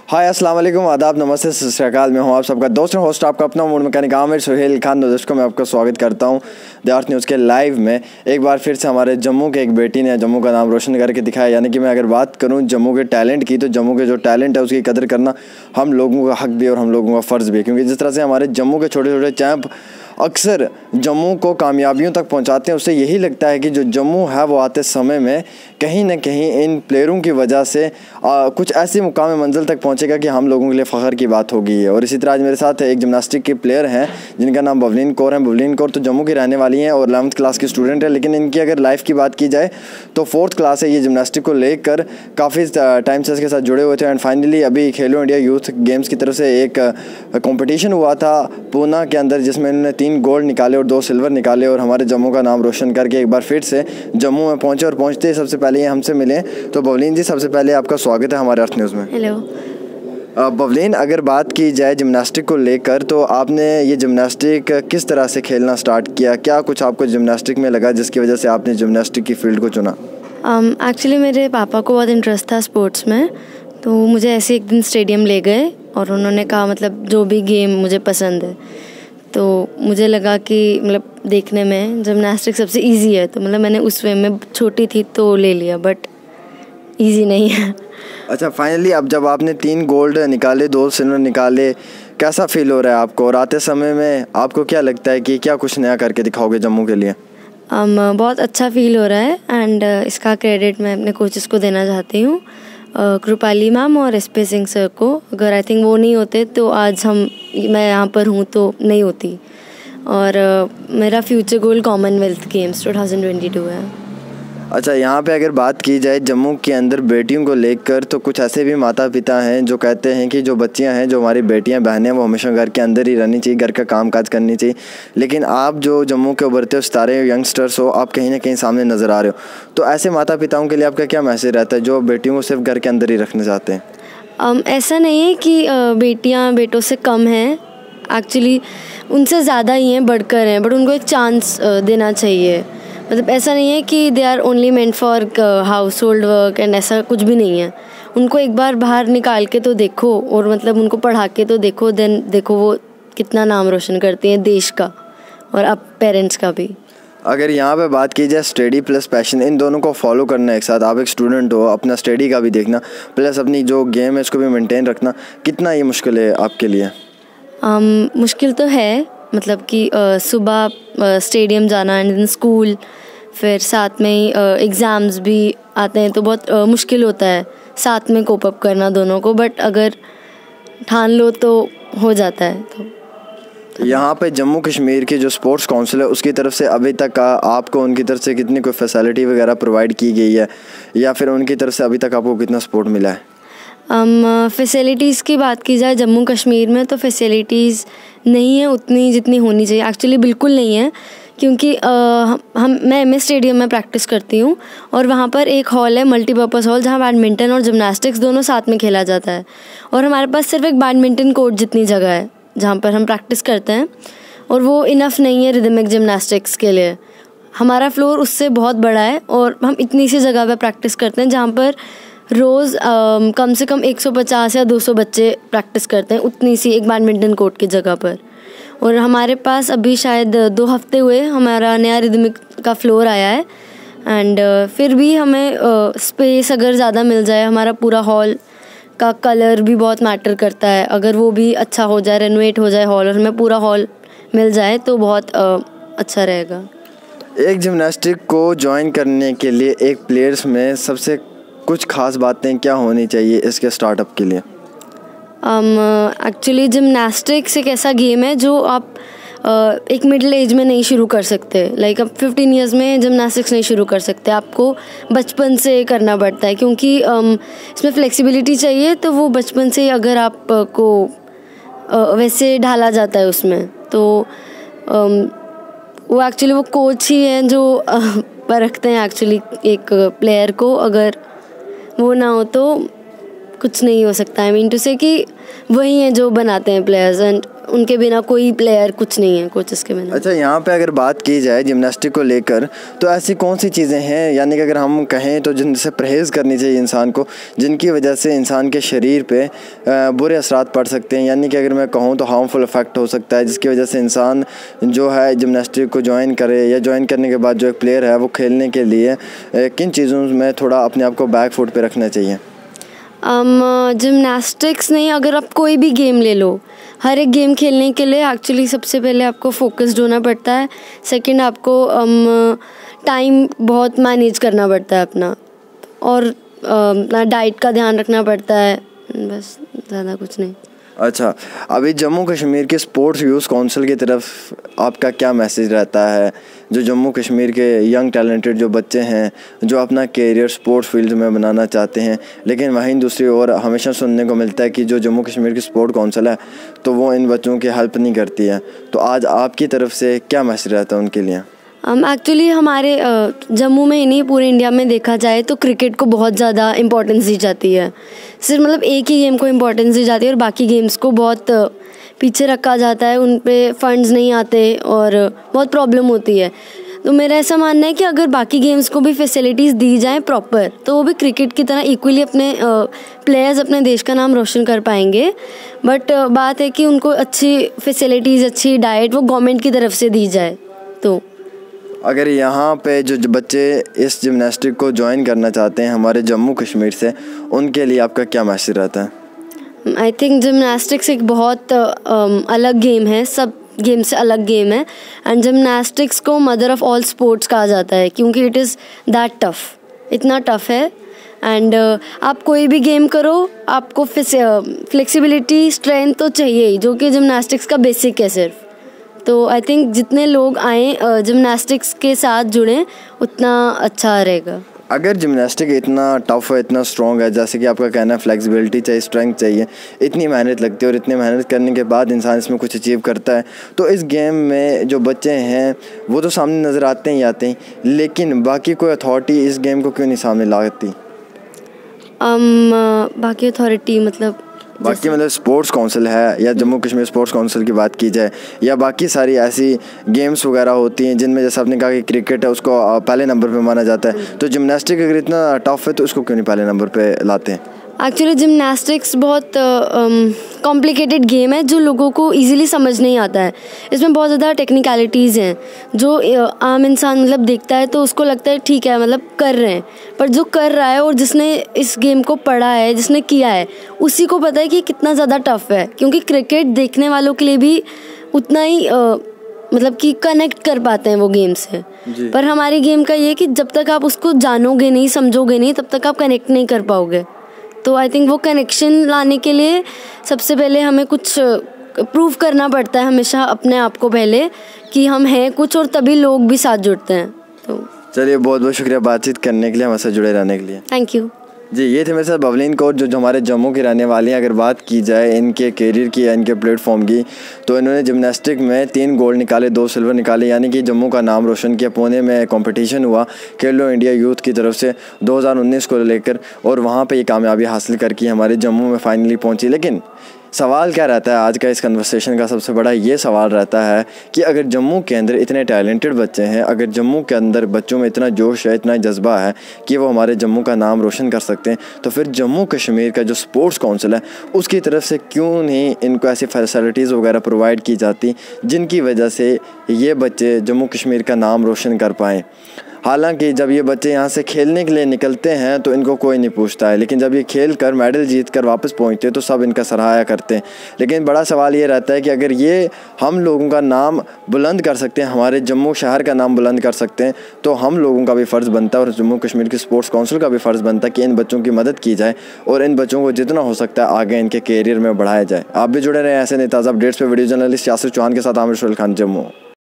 हाय अस्सलाम वालेकुम, आदाब, नमस्ते, सत श्री अकाल। मैं हूं आप सबका दोस्त और होस्ट, आपका अपना मूड मैकेनिक आमिर सुहेल खान। दोस्तों, मैं आपका स्वागत करता हूं द अर्थ न्यूज़ के लाइव में। एक बार फिर से हमारे जम्मू के एक बेटी ने जम्मू का नाम रोशन करके दिखाया। यानी कि मैं अगर बात करूं जम्मू के टैलेंट की, तो जम्मू के जो टैलेंट है उसकी कदर करना हम लोगों का हक भी और हम लोगों का फ़र्ज़ भी। क्योंकि जिस तरह से हमारे जम्मू के छोटे छोटे चैंप अक्सर जम्मू को कामयाबियों तक पहुंचाते हैं, उससे यही लगता है कि जो जम्मू है वो आते समय में कहीं ना कहीं इन प्लेयरों की वजह से कुछ ऐसी मुकाम मंजिल तक पहुंचेगा कि हम लोगों के लिए फ़ख्र की बात होगी। और इसी तरह आज मेरे साथ एक जिमनास्टिक के प्लेयर हैं जिनका नाम बालवीन कौर है। बालवीन कौर तो जम्मू की रहने वाली हैं और 11th क्लास की स्टूडेंट है, लेकिन इनकी अगर लाइफ की बात की जाए तो 4th क्लास है। ये जिमनास्टिक को लेकर काफ़ी टाइम से इसके साथ जुड़े हुए थे एंड फाइनली अभी खेलो इंडिया यूथ गेम्स की तरफ से एक कॉम्पिटिशन हुआ था पूना के अंदर, जिसमें इन्होंने 3 गोल्ड निकाले और 2 सिल्वर निकाले और हमारे जम्मू का नाम रोशन करके एक बार फिर से जम्मू में पहुंचे। और पहुंचते ही सबसे पहले ये हमसे मिले। तो बालवीन जी, सबसे पहले आपका स्वागत है हमारे अर्थ न्यूज़ में। हेलो। बालवीन, अगर बात की जाए जिमनास्टिक को लेकर, तो आपने ये जिमनास्टिक किस तरह से खेलना स्टार्ट किया? क्या कुछ आपको जिमनास्टिक में लगा जिसकी वजह से आपने जिमनास्टिक की फील्ड को चुना? एक्चुअली मेरे पापा को बहुत इंटरेस्ट था स्पोर्ट्स में, तो मुझे ऐसे एक दिन स्टेडियम ले गए और उन्होंने कहा मतलब जो भी गेम मुझे पसंद है, तो मुझे लगा कि मतलब देखने में जिमनास्टिक सबसे इजी है, तो मतलब मैंने उस वे में छोटी थी तो ले लिया, बट इजी नहीं है। अच्छा, फाइनली अब जब आपने 3 गोल्ड निकाले, 2 सिल्वर निकाले, कैसा फील हो रहा है आपको? और आते समय में आपको क्या लगता है कि क्या कुछ नया करके दिखाओगे जम्मू के लिए? बहुत अच्छा फील हो रहा है एंड इसका क्रेडिट मैं अपने कोचेस को देना चाहती हूँ, कृपाली मैम और SP सिंह सर को। अगर आई थिंक वो नहीं होते तो आज मैं यहाँ पर हूँ तो नहीं होती। और मेरा फ्यूचर गोल कॉमनवेल्थ गेम्स 2022 है। अच्छा, यहाँ पे अगर बात की जाए जम्मू के अंदर बेटियों को लेकर, तो कुछ ऐसे भी माता पिता हैं जो कहते हैं कि जो बच्चियाँ हैं, जो हमारी बेटियाँ बहनें, वो हमेशा घर के अंदर ही रहनी चाहिए, घर का काम काज करनी चाहिए। लेकिन आप जो जम्मू के उभरते हो सितारे यंगस्टर्स हो, आप कहीं ना कहीं सामने नज़र आ रहे हो, तो ऐसे माता पिताओं के लिए आपका क्या मैसेज रहता है जो बेटियों को सिर्फ घर के अंदर ही रखना चाहते हैं? ऐसा नहीं है कि बेटियाँ बेटों से कम हैं, एक्चुअली उनसे ज़्यादा ही हैं, बढ़कर हैं, बट उनको एक चांस देना चाहिए। मतलब ऐसा नहीं है कि they are only meant for household work and ऐसा कुछ भी नहीं है। उनको एक बार बाहर निकाल के तो देखो और मतलब उनको पढ़ा के तो देखो, देन देखो वो कितना नाम रोशन करती हैं देश का और अब पेरेंट्स का भी। अगर यहाँ पे बात की जाए स्टडी प्लस पैशन, इन दोनों को फॉलो करना एक साथ, आप एक स्टूडेंट हो, अपना स्टडी का भी देखना प्लस अपनी जो गेम है उसको भी मेंटेन रखना, कितना ये मुश्किल है आपके लिए? मुश्किल तो है, मतलब कि सुबह स्टेडियम जाना एंड स्कूल, फिर साथ में ही एग्ज़ाम्स भी आते हैं, तो बहुत मुश्किल होता है साथ में कोप अप करना दोनों को, बट अगर ठान लो तो हो जाता है। तो यहाँ पे जम्मू कश्मीर की जो स्पोर्ट्स काउंसिल है उसकी तरफ से अभी तक आपको उनकी तरफ से कितनी कोई फैसिलिटी वगैरह प्रोवाइड की गई है, या फिर उनकी तरफ से अभी तक आपको कितना सपोर्ट मिला है? फैसिलिटीज़ की बात की जाए जम्मू कश्मीर में, तो फैसिलिटीज़ नहीं है उतनी जितनी होनी चाहिए, एक्चुअली बिल्कुल नहीं है। क्योंकि मैं MS स्टेडियम में प्रैक्टिस करती हूँ और वहाँ पर एक हॉल है, मल्टीपर्पज़ हॉल, जहाँ बैडमिंटन और जिमनास्टिक्स दोनों साथ में खेला जाता है। और हमारे पास सिर्फ एक बैडमिंटन कोर्ट जितनी जगह है जहाँ पर हम प्रैक्टिस करते हैं, और वो इनफ नहीं है रिदमिक जिमनास्टिक्स के लिए। हमारा फ्लोर उससे बहुत बड़ा है और हम इतनी सी जगह पर प्रैक्टिस करते हैं जहाँ पर रोज़ कम से कम 150 या 200 बच्चे प्रैक्टिस करते हैं, उतनी सी एक बैडमिंटन कोर्ट की जगह पर। और हमारे पास अभी शायद 2 हफ्ते हुए हमारा नया रिदमिक का फ्लोर आया है एंड फिर भी हमें स्पेस अगर ज़्यादा मिल जाए, हमारा पूरा हॉल का कलर भी बहुत मैटर करता है, अगर वो भी अच्छा हो जाए, रेनोवेट हो जाए हॉल और हमें पूरा हॉल मिल जाए तो बहुत अच्छा रहेगा। एक जिमनास्टिक को ज्वाइन करने के लिए एक प्लेयर्स में सबसे कुछ खास बातें क्या होनी चाहिए इसके स्टार्टअप के लिए? एक्चुअली जिमनास्टिक्स एक ऐसा गेम है जो आप एक मिडिल एज में नहीं शुरू कर सकते, लाइक अब 15 ईयर्स में जिमनास्टिक्स नहीं शुरू कर सकते, आपको बचपन से करना पड़ता है। क्योंकि इसमें फ्लेक्सिबिलिटी चाहिए, तो वो बचपन से अगर आपको वैसे ढाला जाता है उसमें, तो वो एक्चुअली वो कोच ही हैं जो परखते हैं एक्चुअली एक प्लेयर को, अगर वो ना हो तो कुछ नहीं हो सकता। आई मीन टू से कि वही हैं जो बनाते हैं प्लेयर्स एंड उनके बिना कोई प्लेयर कुछ नहीं है, कोचेस के बिना। अच्छा, यहाँ पे अगर बात की जाए जिम्नास्टिक को लेकर, तो ऐसी कौन सी चीज़ें हैं, यानी कि अगर हम कहें तो जिनसे परहेज़ करनी चाहिए इंसान को, जिनकी वजह से इंसान के शरीर पे बुरे असरात पड़ सकते हैं, यानी कि अगर मैं कहूँ तो हार्मफुल इफ़ेक्ट हो सकता है, जिसकी वजह से इंसान जो है जिम्नास्टिक को ज्वाइन करे या ज्वाइन करने के बाद जो एक प्लेयर है वो खेलने के लिए किन चीज़ों में थोड़ा अपने आप को बैक फुट पे रखना चाहिए? जिम्नास्टिक्स नहीं, अगर आप कोई भी गेम ले लो, हर एक गेम खेलने के लिए एक्चुअली सबसे पहले आपको फोकस्ड होना पड़ता है। सेकंड, आपको टाइम बहुत मैनेज करना पड़ता है अपना, और अपना डाइट का ध्यान रखना पड़ता है, बस ज़्यादा कुछ नहीं। अच्छा, अभी जम्मू कश्मीर के स्पोर्ट्स यूथ काउंसिल की तरफ आपका क्या मैसेज रहता है, जो जम्मू कश्मीर के यंग टैलेंटेड जो बच्चे हैं जो अपना कैरियर स्पोर्ट्स फील्ड में बनाना चाहते हैं, लेकिन वहीं दूसरी ओर हमेशा सुनने को मिलता है कि जो जम्मू कश्मीर की स्पोर्ट काउंसिल है तो वो इन बच्चों की हेल्प नहीं करती है, तो आज आपकी तरफ से क्या मैसेज रहता है उनके लिए? एक्चुअली हमारे जम्मू में ही नहीं, पूरे इंडिया में देखा जाए तो क्रिकेट को बहुत ज़्यादा इम्पोर्टेंस दी जाती है। सिर्फ मतलब एक ही गेम को इम्पोर्टेंस दी जाती है और बाकी गेम्स को बहुत पीछे रखा जाता है, उन पे फंड्स नहीं आते और बहुत प्रॉब्लम होती है। तो मेरा ऐसा मानना है कि अगर बाकी गेम्स को भी फैसिलिटीज़ दी जाएँ प्रॉपर, तो वो भी क्रिकेट की तरह इक्वली अपने प्लेयर्स अपने देश का नाम रोशन कर पाएंगे। बट बात है कि उनको अच्छी फैसिलिटीज़, अच्छी डाइट वो गवर्नमेंट की तरफ से दी जाए। तो अगर यहाँ पे जो बच्चे इस जिम्नास्टिक को ज्वाइन करना चाहते हैं हमारे जम्मू कश्मीर से, उनके लिए आपका क्या मैसेज रहता है? आई थिंक जिम्नास्टिक्स एक बहुत अलग गेम है, सब गेम से अलग गेम है, एंड जिम्नास्टिक्स को मदर ऑफ ऑल स्पोर्ट्स कहा जाता है क्योंकि इट इज़ दैट टफ, इतना टफ है। एंड आप कोई भी गेम करो, आपको फ्लेक्सिबिलिटी, स्ट्रेंथ तो चाहिए ही, जो कि जिम्नास्टिक्स का बेसिक है सिर्फ। तो आई थिंक जितने लोग आएँ जिम्नास्टिक्स के साथ जुड़ें उतना अच्छा रहेगा। अगर जिम्नास्टिक इतना टफ है, इतना स्ट्रॉन्ग है, जैसे कि आपका कहना है फ्लेक्सिबिलिटी चाहिए, स्ट्रेंथ चाहिए, इतनी मेहनत लगती है और इतनी मेहनत करने के बाद इंसान इसमें कुछ अचीव करता है, तो इस गेम में जो बच्चे हैं वो तो सामने नज़र आते ही आते हैं, लेकिन बाकी कोई अथॉरिटी इस गेम को क्यों नहीं सामने लाती? बाकी अथॉरिटी मतलब स्पोर्ट्स काउंसिल है, या जम्मू कश्मीर स्पोर्ट्स काउंसिल की बात की जाए, या बाकी सारी ऐसी गेम्स वगैरह होती हैं जिनमें जैसे आपने कहा कि क्रिकेट है उसको पहले नंबर पे माना जाता है, तो जिम्नास्टिक अगर इतना टफ है तो उसको क्यों नहीं पहले नंबर पे लाते हैं? एक्चुअली जिम्नास्टिक्स बहुत कॉम्प्लिकेटेड गेम है जो लोगों को इजीली समझ नहीं आता है। इसमें बहुत ज़्यादा टेक्निकलिटीज़ हैं जो आम इंसान मतलब देखता है तो उसको लगता है ठीक है, मतलब कर रहे हैं, पर जो कर रहा है और जिसने इस गेम को पढ़ा है, जिसने किया है, उसी को पता है कि कितना ज़्यादा टफ है। क्योंकि क्रिकेट देखने वालों के लिए भी उतना ही मतलब कि कनेक्ट कर पाते हैं वो गेम से, पर हमारी गेम का ये कि जब तक आप उसको जानोगे नहीं, समझोगे नहीं, तब तक आप कनेक्ट नहीं कर पाओगे। तो आई थिंक वो कनेक्शन लाने के लिए सबसे पहले हमें कुछ प्रूव करना पड़ता है हमेशा अपने आप को पहले कि हम हैं कुछ, और तभी लोग भी साथ जुड़ते हैं। तो चलिए, बहुत बहुत शुक्रिया बातचीत करने के लिए, हमसे जुड़े रहने के लिए। थैंक यू जी। ये थे मेरे साथ बवलीन कोर जो हमारे जम्मू की रहने वाली हैं। अगर बात की जाए इनके कैरियर की या इनके प्लेटफॉर्म की, तो इन्होंने जिम्नास्टिक में 3 गोल्ड निकाले, 2 सिल्वर निकाले, यानी कि जम्मू का नाम रोशन किया। पुणे में कंपटीशन हुआ खेलो इंडिया यूथ की तरफ से 2019 को लेकर, और वहाँ पे ये कामयाबी हासिल करके हमारे जम्मू में फाइनली पहुँची। लेकिन सवाल क्या रहता है आज का इस कन्वर्सेशन का, सबसे बड़ा ये सवाल रहता है कि अगर जम्मू के अंदर इतने टैलेंटेड बच्चे हैं, अगर जम्मू के अंदर बच्चों में इतना जोश है, इतना जज्बा है कि वो हमारे जम्मू का नाम रोशन कर सकते हैं, तो फिर जम्मू कश्मीर का जो स्पोर्ट्स काउंसिल है उसकी तरफ से क्यों नहीं इनको ऐसी फैसिलिटीज़ वगैरह प्रोवाइड की जाती जिनकी वजह से ये बच्चे जम्मू कश्मीर का नाम रोशन कर पाएँ। हालांकि जब ये बच्चे यहाँ से खेलने के लिए निकलते हैं तो इनको कोई नहीं पूछता है, लेकिन जब ये खेल कर मेडल जीत कर वापस पहुँचते हैं तो सब इनका सराहया करते हैं। लेकिन बड़ा सवाल ये रहता है कि अगर ये हम लोगों का नाम बुलंद कर सकते हैं, हमारे जम्मू शहर का नाम बुलंद कर सकते हैं, तो हम लोगों का भी फ़र्ज़ बनता है और जम्मू कश्मीर की स्पोर्ट्स काउंसिल का भी फ़र्ज़ बनता है कि इन बच्चों की मदद की जाए और इन बच्चों को जितना हो सकता है आगे इनके कैरियर में बढ़ाया जाए। आप भी जुड़े रहे ऐसे नए ताज़ा अपडेट्स पर। वीडियो जर्नलिस्ट यासिर चौहान के साथ आमिर खान, जम्मू।